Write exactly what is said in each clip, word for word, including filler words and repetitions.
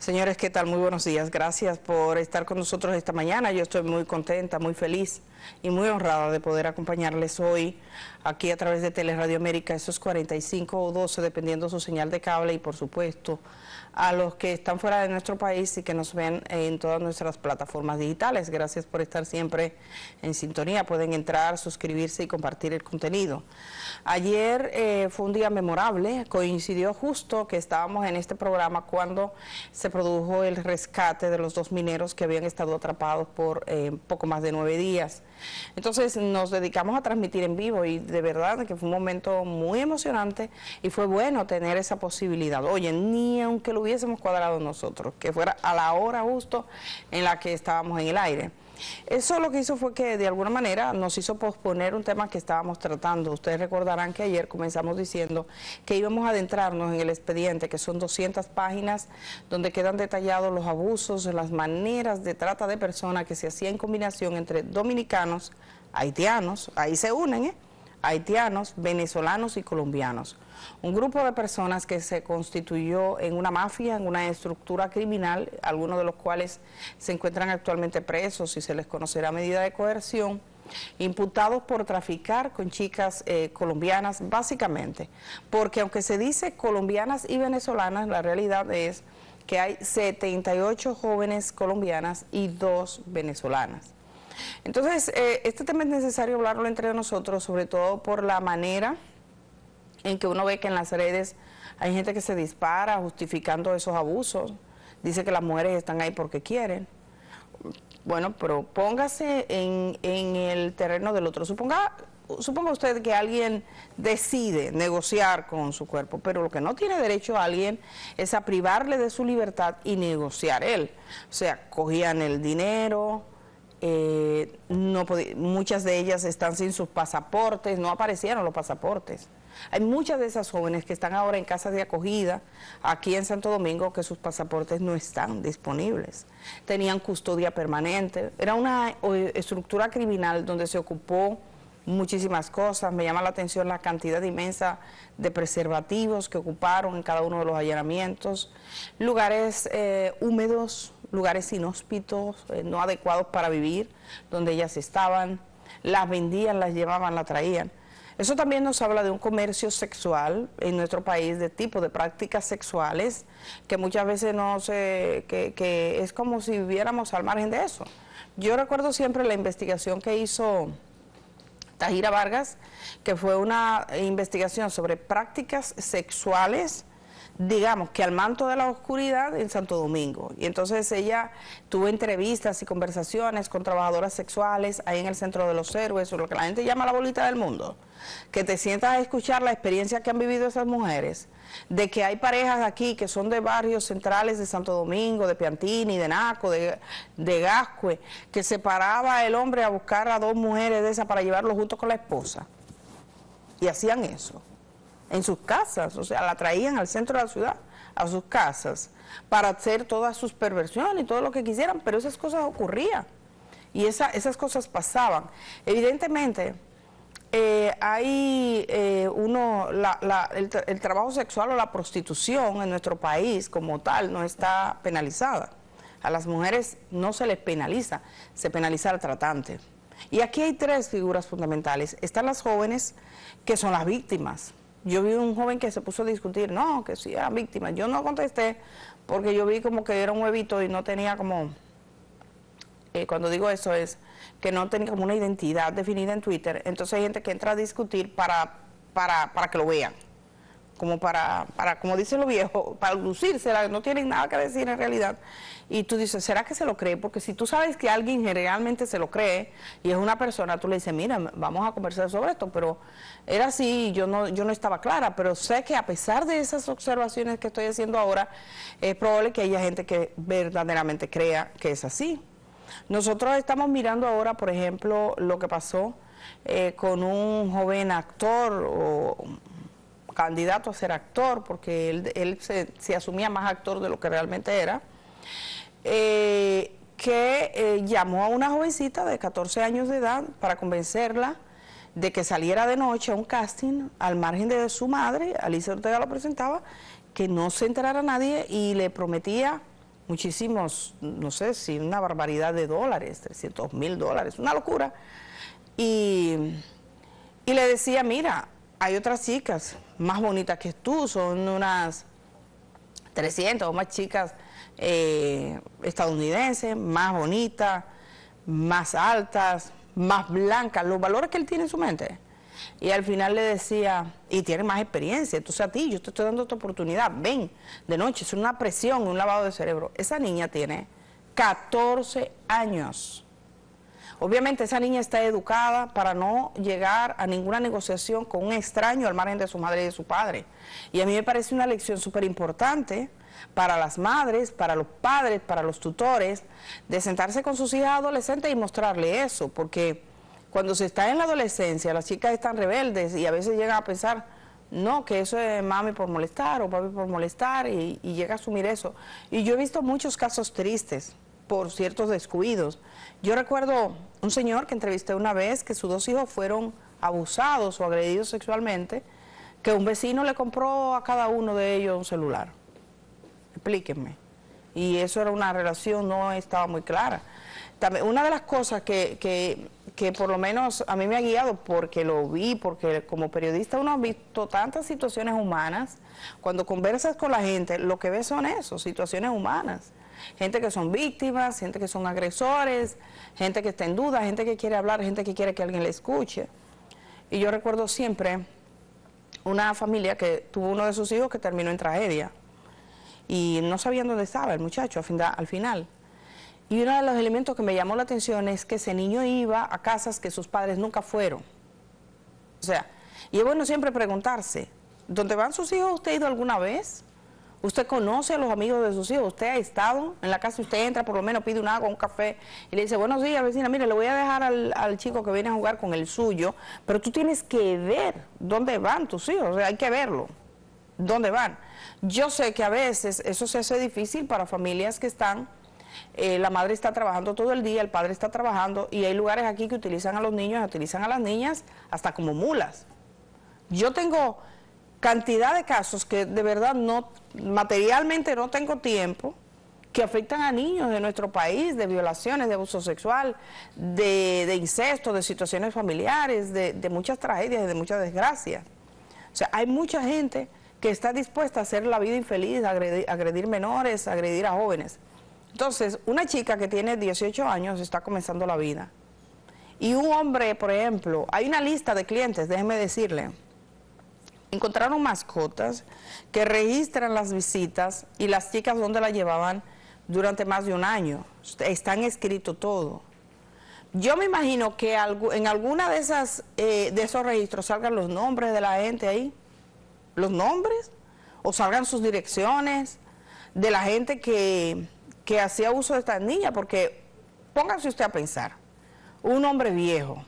Señores, ¿qué tal? Muy buenos días. Gracias por estar con nosotros esta mañana. Yo estoy muy contenta, muy feliz y muy honrada de poder acompañarles hoy aquí a través de Teleradio América, esos cuarenta y cinco o doce, dependiendo su señal de cable, y por supuesto a los que están fuera de nuestro país y que nos ven en todas nuestras plataformas digitales. Gracias por estar siempre en sintonía. Pueden entrar, suscribirse y compartir el contenido. Ayer eh, fue un día memorable, coincidió justo que estábamos en este programa cuando se produjo el rescate de los dos mineros que habían estado atrapados por eh, poco más de nueve días. Entonces nos dedicamos a transmitir en vivo y de verdad que fue un momento muy emocionante y fue bueno tener esa posibilidad. Oye, ni aunque lo hubiésemos cuadrado nosotros, que fuera a la hora justo en la que estábamos en el aire. Eso lo que hizo fue que de alguna manera nos hizo posponer un tema que estábamos tratando. Ustedes recordarán que ayer comenzamos diciendo que íbamos a adentrarnos en el expediente, que son doscientas páginas donde quedan detallados los abusos, las maneras de trata de personas que se hacía en combinación entre dominicanos, haitianos, ahí se unen, ¿eh? haitianos, venezolanos y colombianos. Un grupo de personas que se constituyó en una mafia, en una estructura criminal, algunos de los cuales se encuentran actualmente presos y se les conocerá medida de coerción, imputados por traficar con chicas eh, colombianas, básicamente, porque aunque se dice colombianas y venezolanas, la realidad es que hay setenta y ocho jóvenes colombianas y dos venezolanas. Entonces, eh, este tema es necesario hablarlo entre nosotros, sobre todo por la manera en que uno ve que en las redes hay gente que se dispara justificando esos abusos, dice que las mujeres están ahí porque quieren. Bueno, pero póngase en, en el terreno del otro. Suponga, suponga usted que alguien decide negociar con su cuerpo, pero lo que no tiene derecho a alguien es a privarle de su libertad y negociar él. O sea, cogían el dinero, eh, no muchas de ellas están sin sus pasaportes, no aparecieron los pasaportes. Hay muchas de esas jóvenes que están ahora en casas de acogida aquí en Santo Domingo que sus pasaportes no están disponibles. Tenían custodia permanente. Era una estructura criminal donde se ocupó muchísimas cosas. Me llama la atención la cantidad inmensa de preservativos que ocuparon en cada uno de los allanamientos. Lugares eh, húmedos, lugares inhóspitos, eh, no adecuados para vivir, donde ellas estaban. Las vendían, las llevaban, las traían. Eso también nos habla de un comercio sexual en nuestro país, de tipo de prácticas sexuales, que muchas veces no se, que, que es como si viviéramos al margen de eso. Yo recuerdo siempre la investigación que hizo Tajira Vargas, que fue una investigación sobre prácticas sexuales, digamos que al manto de la oscuridad en Santo Domingo. Y entonces ella tuvo entrevistas y conversaciones con trabajadoras sexuales ahí en el Centro de los Héroes, o lo que la gente llama la bolita del mundo, que te sientas a escuchar la experiencia que han vivido esas mujeres, de que hay parejas aquí que son de barrios centrales de Santo Domingo, de Piantini, de Naco, de, de Gascue, que se paraba el hombre a buscar a dos mujeres de esas para llevarlo junto con la esposa. Y hacían eso en sus casas, o sea, la traían al centro de la ciudad, a sus casas, para hacer todas sus perversiones y todo lo que quisieran, pero esas cosas ocurrían y esa, esas cosas pasaban. Evidentemente, eh, hay eh, uno, la, la, el, el trabajo sexual o la prostitución en nuestro país como tal no está penalizada. A las mujeres no se les penaliza, se penaliza al tratante. Y aquí hay tres figuras fundamentales. Están las jóvenes, que son las víctimas. Yo vi un joven que se puso a discutir, no, que sí eran víctimas. Yo no contesté porque yo vi como que era un huevito y no tenía como, eh, cuando digo eso es que no tenía como una identidad definida en Twitter. Entonces hay gente que entra a discutir para, para, para que lo vean, como para, para, como dicen los viejos, para lucirse, no tienen nada que decir en realidad. Y tú dices, ¿será que se lo cree? Porque si tú sabes que alguien realmente se lo cree y es una persona, tú le dices, mira, vamos a conversar sobre esto, pero era así, yo no, yo no estaba clara, pero sé que a pesar de esas observaciones que estoy haciendo ahora, es probable que haya gente que verdaderamente crea que es así. Nosotros estamos mirando ahora, por ejemplo, lo que pasó eh, con un joven actor o candidato a ser actor, porque él, él se, se asumía más actor de lo que realmente era, eh, que eh, llamó a una jovencita de catorce años de edad para convencerla de que saliera de noche a un casting al margen de su madre. Alicia Ortega lo presentaba, que no se enterara nadie, y le prometía muchísimos, no sé si una barbaridad de dólares, trescientos mil dólares, una locura. Y, y le decía, mira, hay otras chicas más bonitas que tú, son unas trescientas o más chicas eh, estadounidenses, más bonitas, más altas, más blancas, los valores que él tiene en su mente. Y al final le decía, y tiene más experiencia, entonces a ti yo te estoy dando esta oportunidad, ven, de noche, es una presión, un lavado de cerebro. Esa niña tiene catorce años. Obviamente esa niña está educada para no llegar a ninguna negociación con un extraño al margen de su madre y de su padre. Y a mí me parece una lección súper importante para las madres, para los padres, para los tutores, de sentarse con sus hijas adolescentes y mostrarle eso, porque cuando se está en la adolescencia, las chicas están rebeldes y a veces llegan a pensar, no, que eso es mami por molestar o papi por molestar, y, y llega a asumir eso. Y yo he visto muchos casos tristes por ciertos descuidos. Yo recuerdo un señor que entrevisté una vez que sus dos hijos fueron abusados o agredidos sexualmente, que un vecino le compró a cada uno de ellos un celular. Explíquenme. Y eso era una relación, no estaba muy clara. También, una de las cosas que, que, que por lo menos a mí me ha guiado, porque lo vi, porque como periodista uno ha visto tantas situaciones humanas, cuando conversas con la gente, lo que ves son eso, situaciones humanas. Gente que son víctimas, gente que son agresores, gente que está en duda, gente que quiere hablar, gente que quiere que alguien le escuche. Y yo recuerdo siempre una familia que tuvo uno de sus hijos que terminó en tragedia. Y no sabían dónde estaba el muchacho al final. Y uno de los elementos que me llamó la atención es que ese niño iba a casas que sus padres nunca fueron. O sea, y es bueno siempre preguntarse, ¿dónde van sus hijos? ¿Usted ha ido alguna vez? ¿Usted conoce a los amigos de sus hijos? ¿Usted ha estado en la casa? Usted entra, por lo menos pide un agua, un café, y le dice, buenos días, vecina, mire, le voy a dejar al, al chico que viene a jugar con el suyo, pero tú tienes que ver dónde van tus hijos, o sea, hay que verlo, dónde van. Yo sé que a veces eso se hace difícil para familias que están, eh, la madre está trabajando todo el día, el padre está trabajando, y hay lugares aquí que utilizan a los niños, utilizan a las niñas hasta como mulas. Yo tengo cantidad de casos que de verdad no, materialmente no tengo tiempo, que afectan a niños de nuestro país, de violaciones, de abuso sexual, de, de incesto, de situaciones familiares, de, de muchas tragedias, de muchas desgracias. O sea, hay mucha gente que está dispuesta a hacer la vida infeliz, a agredir, agredir menores, a agredir a jóvenes. Entonces, una chica que tiene dieciocho años está comenzando la vida. Y un hombre, por ejemplo, hay una lista de clientes, déjenme decirle, encontraron mascotas que registran las visitas y las chicas donde las llevaban durante más de un año. Están escrito todo. Yo me imagino que en alguna de esas eh, de esos registros salgan los nombres de la gente ahí, los nombres, o salgan sus direcciones de la gente que, que hacía uso de estas niñas, porque póngase usted a pensar, un hombre viejo,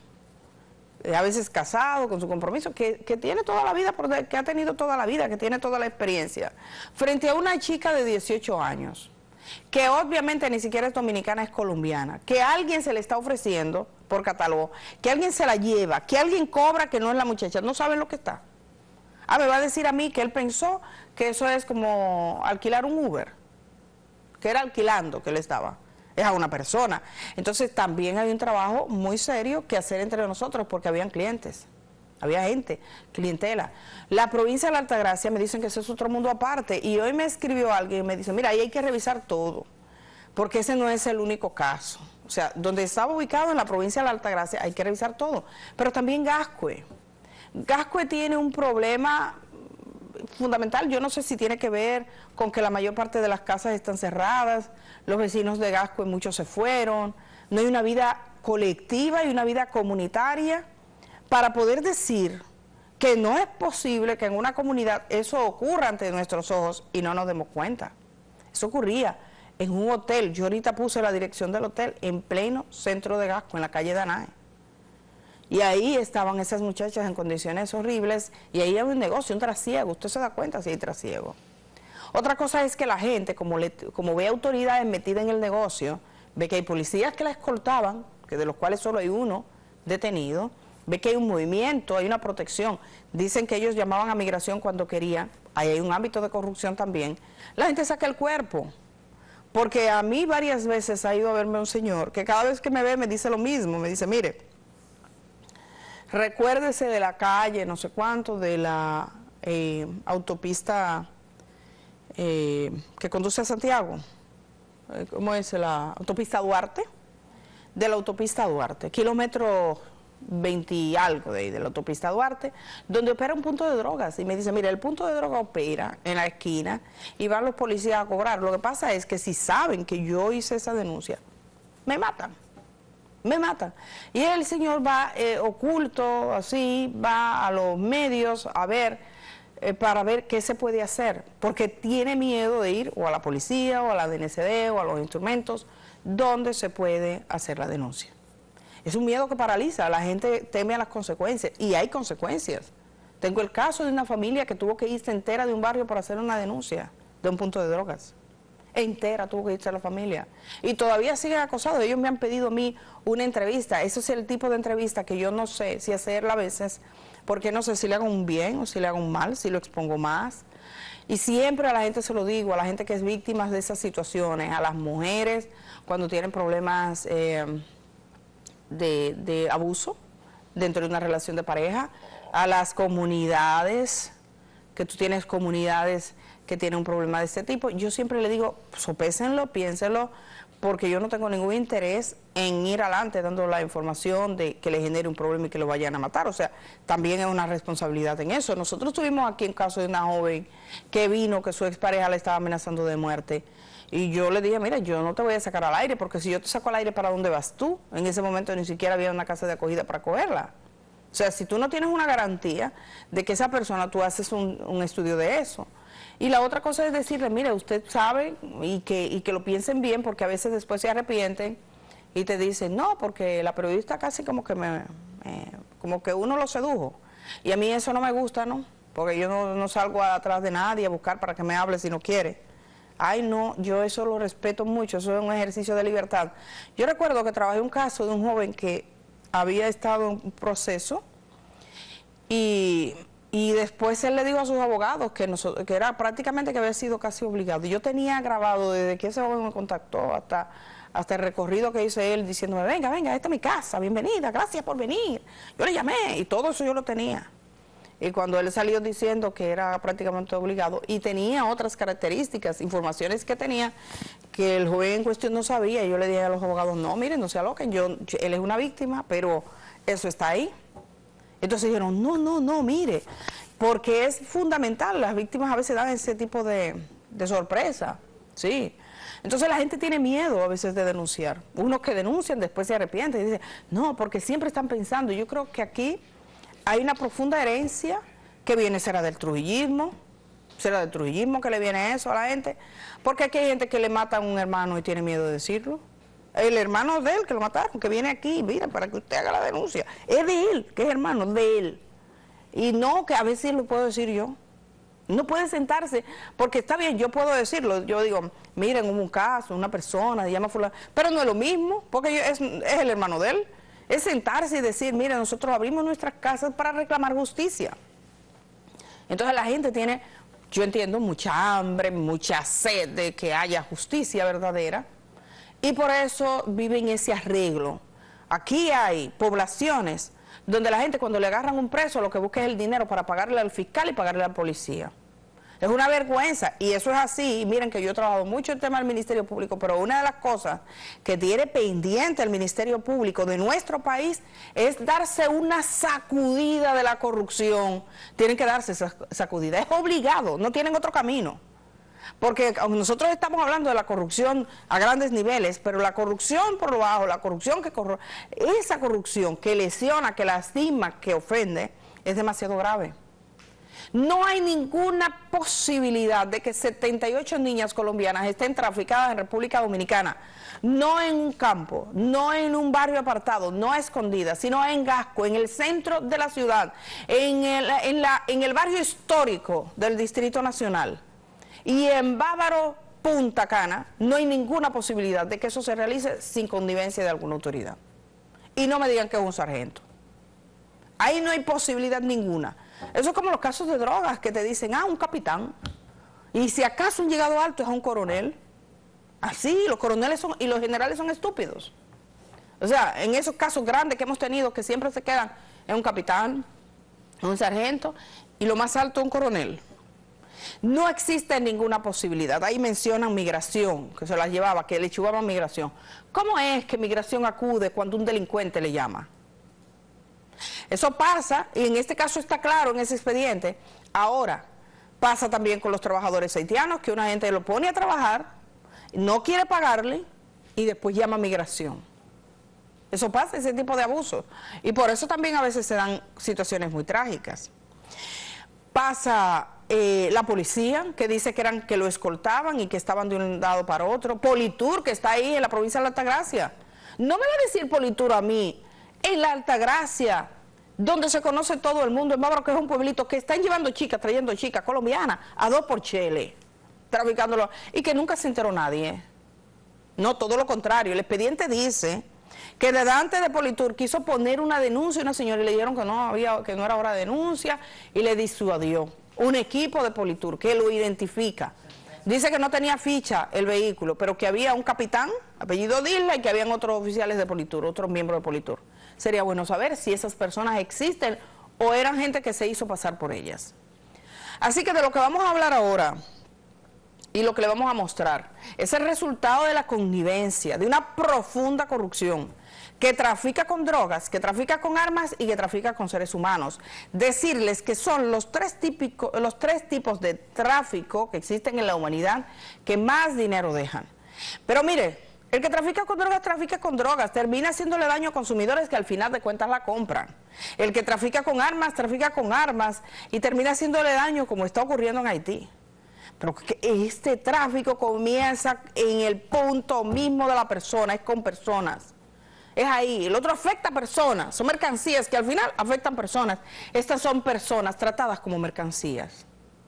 a veces casado, con su compromiso, que, que tiene toda la vida, que ha tenido toda la vida, que tiene toda la experiencia, frente a una chica de dieciocho años, que obviamente ni siquiera es dominicana, es colombiana, que alguien se le está ofreciendo por catálogo, que alguien se la lleva, que alguien cobra que no es la muchacha, no saben lo que está. Ah, me va a decir a mí que él pensó que eso es como alquilar un Uber, que era alquilando que él estaba. Es a una persona. Entonces también hay un trabajo muy serio que hacer entre nosotros, porque habían clientes, había gente, clientela. La provincia de la Altagracia me dicen que ese es otro mundo aparte, y hoy me escribió alguien y me dice, mira, ahí hay que revisar todo, porque ese no es el único caso. O sea, donde estaba ubicado en la provincia de la Altagracia hay que revisar todo, pero también Gascue. Gascue tiene un problema fundamental, yo no sé si tiene que ver con que la mayor parte de las casas están cerradas, los vecinos de Gascue muchos se fueron, no hay una vida colectiva y una vida comunitaria para poder decir que no es posible que en una comunidad eso ocurra ante nuestros ojos y no nos demos cuenta. Eso ocurría en un hotel, yo ahorita puse la dirección del hotel en pleno centro de Gascue, en la calle Danae. Y ahí estaban esas muchachas en condiciones horribles, y ahí hay un negocio, un trasiego, usted se da cuenta si hay trasiego. Otra cosa es que la gente, como, le, como ve autoridades metidas en el negocio, ve que hay policías que la escoltaban, que de los cuales solo hay uno detenido, ve que hay un movimiento, hay una protección, dicen que ellos llamaban a migración cuando querían, ahí hay un ámbito de corrupción también, la gente saca el cuerpo, Porque a mí varias veces ha ido a verme un señor que cada vez que me ve me dice lo mismo, me dice, mire, recuérdese de la calle, no sé cuánto, de la eh, autopista eh, que conduce a Santiago, eh, ¿cómo es? La autopista Duarte, de la autopista Duarte, kilómetro veinte y algo de ahí, de la autopista Duarte, donde opera un punto de drogas. Y me dice, mira, el punto de droga opera en la esquina y van los policías a cobrar. Lo que pasa es que si saben que yo hice esa denuncia, me matan, me matan. Y el señor va eh, oculto, así, va a los medios a ver, eh, para ver qué se puede hacer, porque tiene miedo de ir o a la policía o a la D N C D o a los instrumentos donde se puede hacer la denuncia. Es un miedo que paraliza, la gente teme a las consecuencias, y hay consecuencias. Tengo el caso de una familia que tuvo que irse entera de un barrio para hacer una denuncia de un punto de drogas. Entera tuvo que irse la familia. Y todavía siguen acosados. Ellos me han pedido a mí una entrevista. Ese es el tipo de entrevista que yo no sé si hacerla a veces, porque no sé si le hago un bien o si le hago un mal, si lo expongo más. Y siempre a la gente se lo digo, a la gente que es víctima de esas situaciones, a las mujeres cuando tienen problemas Eh, De, de abuso dentro de una relación de pareja, a las comunidades, que tú tienes comunidades que tienen un problema de este tipo. Yo siempre le digo, sopésenlo, piénsenlo, porque yo no tengo ningún interés en ir adelante dando la información de que le genere un problema y que lo vayan a matar. O sea, también es una responsabilidad en eso. Nosotros tuvimos aquí un caso de una joven que vino, que su expareja le estaba amenazando de muerte. Y yo le dije, mira, yo no te voy a sacar al aire, porque si yo te saco al aire, ¿para dónde vas tú? En ese momento ni siquiera había una casa de acogida para acogerla. O sea, si tú no tienes una garantía de que esa persona, tú haces un, un estudio de eso. Y la otra cosa es decirle, mire, usted sabe, y que, y que lo piensen bien, porque a veces después se arrepienten y te dicen, no, porque la periodista casi como que me, me como que uno lo sedujo. Y a mí eso no me gusta, ¿no? Porque yo no, no salgo atrás de nadie a buscar para que me hable si no quiere. Ay, no, yo eso lo respeto mucho, eso es un ejercicio de libertad. Yo recuerdo que trabajé un caso de un joven que había estado en un proceso y, y después él le dijo a sus abogados que, nosotros, que era prácticamente que había sido casi obligado. Y yo tenía grabado desde que ese joven me contactó hasta, hasta el recorrido que hizo él diciéndome, venga, venga, esta es mi casa, bienvenida, gracias por venir. Yo le llamé y todo eso yo lo tenía. Y cuando él salió diciendo que era prácticamente obligado y tenía otras características, informaciones que tenía, que el joven en cuestión no sabía, y yo le dije a los abogados, no, miren, no se aloquen, yo, yo, él es una víctima, pero eso está ahí. Entonces dijeron, no, no, no, mire, porque es fundamental, las víctimas a veces dan ese tipo de, de sorpresa, sí. Entonces la gente tiene miedo a veces de denunciar. Unos que denuncian después se arrepienten y dicen, no, porque siempre están pensando. Yo creo que aquí hay una profunda herencia que viene, será del trujillismo, será del trujillismo que le viene eso a la gente, porque aquí hay gente que le mata a un hermano y tiene miedo de decirlo. El hermano de él que lo mataron, que viene aquí, mira, para que usted haga la denuncia, es de él, que es hermano de él. Y no, que a veces lo puedo decir yo. No puede sentarse, porque está bien, yo puedo decirlo, yo digo, miren, hubo un caso, una persona, se llama fulano, pero no es lo mismo, porque yo, es, es el hermano de él. Es sentarse y decir, mire, nosotros abrimos nuestras casas para reclamar justicia. Entonces la gente tiene, yo entiendo, mucha hambre, mucha sed de que haya justicia verdadera, y por eso viven ese arreglo. Aquí hay poblaciones donde la gente cuando le agarran un preso lo que busca es el dinero para pagarle al fiscal y pagarle a la policía. Es una vergüenza, y eso es así. Miren que yo he trabajado mucho el tema del Ministerio Público, pero una de las cosas que tiene pendiente el Ministerio Público de nuestro país es darse una sacudida de la corrupción. Tienen que darse esa sacudida, es obligado, no tienen otro camino. Porque nosotros estamos hablando de la corrupción a grandes niveles, pero la corrupción por lo bajo, la corrupción que corro, esa corrupción que lesiona, que lastima, que ofende, es demasiado grave. No hay ninguna posibilidad de que setenta y ocho niñas colombianas estén traficadas en República Dominicana, no en un campo, no en un barrio apartado, no a escondidas, sino en Gasco, en el centro de la ciudad, en el, en la, en el barrio histórico del Distrito Nacional. Y en Bávaro, Punta Cana, no hay ninguna posibilidad de que eso se realice sin connivencia de alguna autoridad. Y no me digan que es un sargento. Ahí no hay posibilidad ninguna. Eso es como los casos de drogas que te dicen, ah, un capitán. Y si acaso un llegado alto es a un coronel. Así, los coroneles son, y los generales son estúpidos. O sea, en esos casos grandes que hemos tenido, que siempre se quedan en un capitán, un sargento, y lo más alto un coronel. No existe ninguna posibilidad. Ahí mencionan migración, que se las llevaba, que le chupaban migración. ¿Cómo es que migración acude cuando un delincuente le llama? Eso pasa, y en este caso está claro en ese expediente. Ahora, pasa también con los trabajadores haitianos, que una gente lo pone a trabajar, no quiere pagarle, y después llama a migración. Eso pasa, ese tipo de abusos. Y por eso también a veces se dan situaciones muy trágicas. Pasa eh, la policía, que dice que eran que lo escoltaban y que estaban de un lado para otro. Politur, que está ahí en la provincia de la Altagracia. No me va a decir Politur a mí, en la Altagracia, donde se conoce todo el mundo, en Bávaro, que es un pueblito, que están llevando chicas, trayendo chicas colombianas a dos por chele, traficándolo, y que nunca se enteró nadie. No, todo lo contrario. El expediente dice que delante de Politur quiso poner una denuncia a una señora y le dijeron que no había, que no era hora de denuncia, y le disuadió un equipo de Politur que lo identifica. Dice que no tenía ficha el vehículo, pero que había un capitán, apellido Disla, y que habían otros oficiales de Politur, otros miembros de Politur. Sería bueno saber si esas personas existen o eran gente que se hizo pasar por ellas. Así que de lo que vamos a hablar ahora y lo que le vamos a mostrar es el resultado de la connivencia, de una profunda corrupción que trafica con drogas, que trafica con armas y que trafica con seres humanos. Decirles que son los tres, típico, los tres tipos de tráfico que existen en la humanidad que más dinero dejan. Pero mire, el que trafica con drogas, trafica con drogas, termina haciéndole daño a consumidores que al final de cuentas la compran. El que trafica con armas, trafica con armas y termina haciéndole daño, como está ocurriendo en Haití. Pero que este tráfico comienza en el punto mismo de la persona, es con personas. Es ahí, el otro afecta a personas, son mercancías que al final afectan personas. Estas son personas tratadas como mercancías.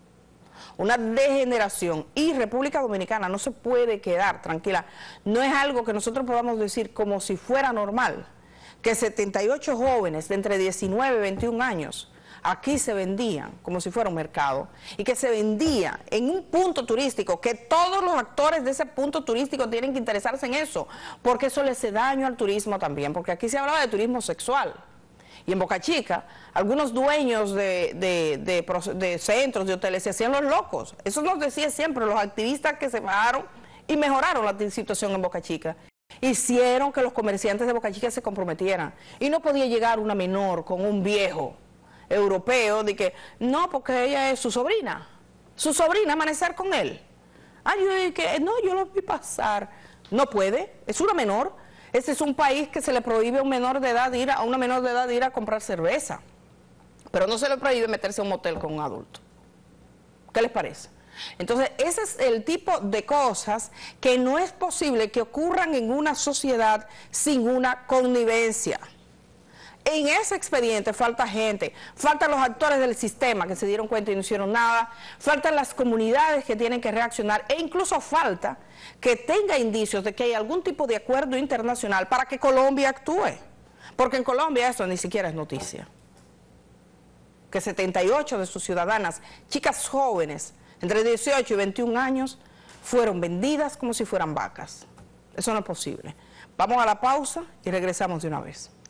Una degeneración, y República Dominicana no se puede quedar tranquila. No es algo que nosotros podamos decir como si fuera normal, que setenta y ocho jóvenes de entre diecinueve y veintiún años aquí se vendían como si fuera un mercado, y que se vendía en un punto turístico, que todos los actores de ese punto turístico tienen que interesarse en eso, porque eso le hace daño al turismo también, porque aquí se hablaba de turismo sexual. Y en Boca Chica, algunos dueños de, de, de, de centros, de hoteles, se hacían los locos. Eso nos decía siempre los activistas que se bajaron y mejoraron la situación en Boca Chica. Hicieron que los comerciantes de Boca Chica se comprometieran. Y no podía llegar una menor con un viejo europeo de que, no, porque ella es su sobrina. Su sobrina, amanecer con él. Ay, yo, que, no, yo lo vi pasar. No puede, es una menor. Este es un país que se le prohíbe a un menor de edad ir a, a una menor de edad ir a comprar cerveza, pero no se le prohíbe meterse a un motel con un adulto. ¿Qué les parece? Entonces, ese es el tipo de cosas que no es posible que ocurran en una sociedad sin una connivencia. En ese expediente falta gente, faltan los actores del sistema que se dieron cuenta y no hicieron nada, faltan las comunidades que tienen que reaccionar, e incluso falta que tenga indicios de que hay algún tipo de acuerdo internacional para que Colombia actúe, porque en Colombia eso ni siquiera es noticia. Que setenta y ocho de sus ciudadanas, chicas jóvenes, entre dieciocho y veintiún años, fueron vendidas como si fueran vacas. Eso no es posible. Vamos a la pausa y regresamos de una vez.